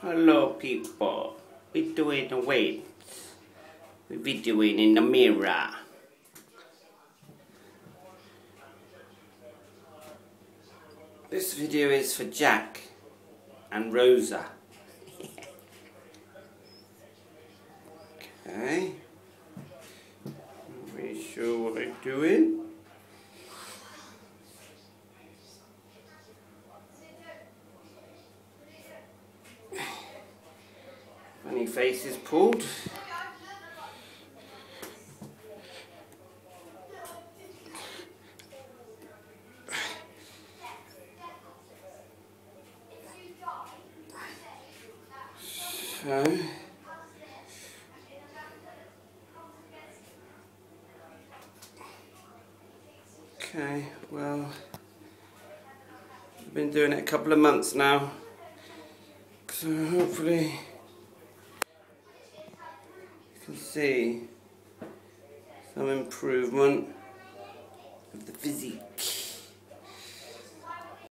Hello people, we're doing the weights. We're videoing in the mirror. This video is for Jack and Rosa. Okay. I'm really sure what I'm doing. Funny faces pulled. So, okay, well, I've been doing it a couple of months now, so hopefully you can see some improvement of the physique.